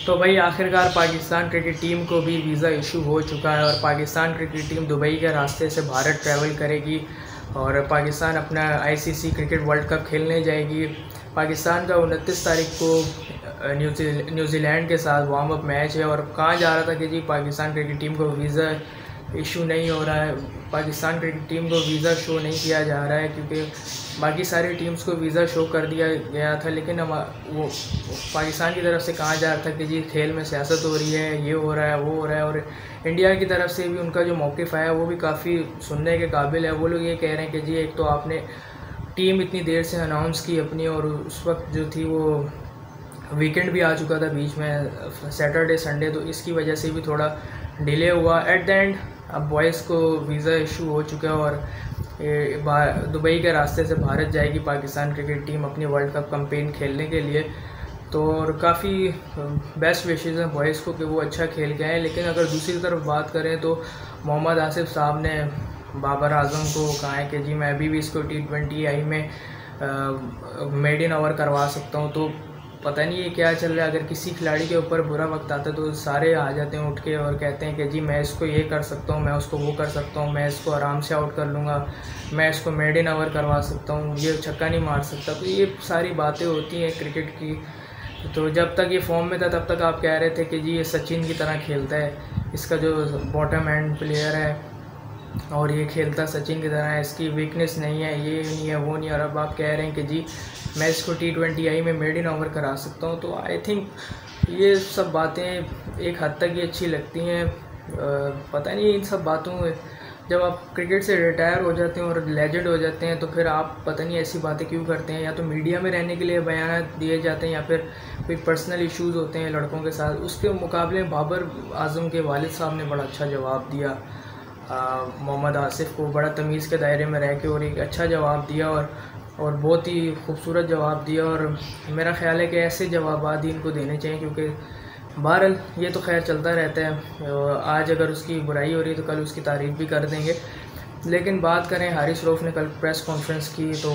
तो भाई आखिरकार पाकिस्तान क्रिकेट टीम को भी वीज़ा इशू हो चुका है और पाकिस्तान क्रिकेट टीम दुबई के रास्ते से भारत ट्रैवल करेगी और पाकिस्तान अपना आईसीसी क्रिकेट वर्ल्ड कप खेलने जाएगी। पाकिस्तान का 29 तारीख को न्यूजीलैंड के साथ वार्म अप मैच है और कहा जा रहा था कि जी पाकिस्तान क्रिकेट टीम को वीज़ा इशू नहीं हो रहा है, पाकिस्तान क्रिकेट टीम को वीज़ा शो नहीं किया जा रहा है क्योंकि बाकी सारी टीम्स को वीज़ा शो कर दिया गया था। लेकिन वो पाकिस्तान की तरफ से कहा जा रहा था कि जी खेल में सियासत हो रही है, ये हो रहा है, वो हो रहा है। और इंडिया की तरफ से भी उनका जो मौक़िफ़ आया वो भी काफ़ी सुनने के काबिल है। वो लोग ये कह रहे हैं कि जी एक तो आपने टीम इतनी देर से अनाउंस की अपनी, और उस वक्त जो थी वो वीकेंड भी आ चुका था बीच में, सैटरडे संडे, तो इसकी वजह से भी थोड़ा डिले हुआ। एट द एंड अब बॉयज़ को वीज़ा इशू हो चुका है और दुबई के रास्ते से भारत जाएगी पाकिस्तान क्रिकेट टीम अपनी वर्ल्ड कप कैंपेन खेलने के लिए। तो और काफ़ी बेस्ट विशेज़ हैं बॉयज़ को कि वो अच्छा खेल के आए। लेकिन अगर दूसरी तरफ बात करें तो मोहम्मद आसिफ साहब ने बाबर आजम को कहा है कि जी मैं अभी भी इसको T20I में मेड इन ओवर करवा सकता हूँ। तो पता नहीं ये क्या चल रहा है। अगर किसी खिलाड़ी के ऊपर बुरा वक्त आता है तो सारे आ जाते हैं उठ के और कहते हैं कि जी मैं इसको ये कर सकता हूँ, मैं उसको वो कर सकता हूँ, मैं इसको आराम से आउट कर लूँगा, मैं इसको मेड इन ओवर करवा सकता हूँ, ये छक्का नहीं मार सकता। तो ये सारी बातें होती हैं क्रिकेट की। तो जब तक ये फॉर्म में था तब तक आप कह रहे थे कि जी ये सचिन की तरह खेलता है, इसका जो बॉटम एंड प्लेयर है और ये खेलता सचिन की तरह है, इसकी वीकनेस नहीं है, ये नहीं है, वो नहीं है। और अब आप कह रहे हैं कि जी मैं इसको T20I में मेड इन ओवर करा सकता हूँ। तो आई थिंक ये सब बातें एक हद तक ही अच्छी लगती हैं। पता नहीं इन सब बातों में जब आप क्रिकेट से रिटायर हो जाते हैं और लेजेंड हो जाते हैं तो फिर आप पता नहीं ऐसी बातें क्यों करते हैं। या तो मीडिया में रहने के लिए बयान दिए जाते हैं या फिर कोई पर्सनल इश्यूज़ होते हैं लड़कों के साथ। उसके मुकाबले बाबर आजम के वालिद साहब ने बड़ा अच्छा जवाब दिया मोहम्मद आसिफ को, बड़ा तमीज़ के दायरे में रह के, और एक अच्छा जवाब दिया और बहुत ही खूबसूरत जवाब दिया। और मेरा ख़्याल है कि ऐसे जवाब ही इनको देने चाहिए क्योंकि बहरहाल ये तो खैर चलता रहता है। आज अगर उसकी बुराई हो रही है तो कल उसकी तारीफ़ भी कर देंगे। लेकिन बात करें, हारिस रऊफ़ ने कल प्रेस कॉन्फ्रेंस की तो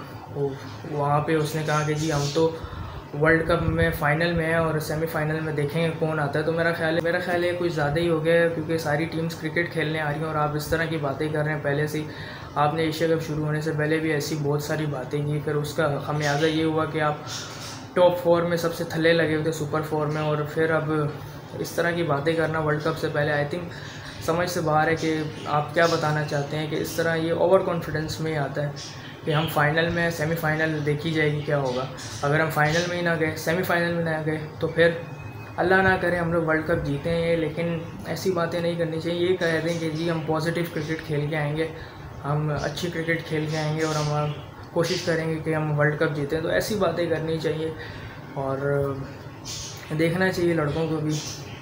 वहाँ पे उसने कहा कि जी हम तो वर्ल्ड कप में फ़ाइनल में है और सेमीफ़ाइनल में देखेंगे कौन आता है। तो मेरा ख़्याल है कुछ ज़्यादा ही हो गया है क्योंकि सारी टीम्स क्रिकेट खेलने आ रही हैं और आप इस तरह की बातें कर रहे हैं। पहले से आपने एशिया कप शुरू होने से पहले भी ऐसी बहुत सारी बातें की, फिर उसका खामियाजा ये हुआ कि आप टॉप 4 में सबसे थल्ले लगे हुए थे, सुपर 4 में, और फिर अब इस तरह की बातें करना वर्ल्ड कप से पहले आई थिंक समझ से बाहर है कि आप क्या बताना चाहते हैं। कि इस तरह ये ओवर कॉन्फिडेंस में ही आता है कि हम फाइनल में, सेमीफ़ाइनल देखी जाएगी क्या होगा। अगर हम फाइनल में ही ना गए, सेमीफ़ाइनल में ना गए तो फिर अल्लाह ना करे हम लोग वर्ल्ड कप जीते हैं। लेकिन ऐसी बातें नहीं करनी चाहिए। ये कह दें कि जी हम पॉजिटिव क्रिकेट खेल के आएंगे, हम अच्छी क्रिकेट खेल के आएंगे और हम कोशिश करेंगे कि हम वर्ल्ड कप जीतें। तो ऐसी बातें करनी चाहिए और देखना चाहिए लड़कों को भी।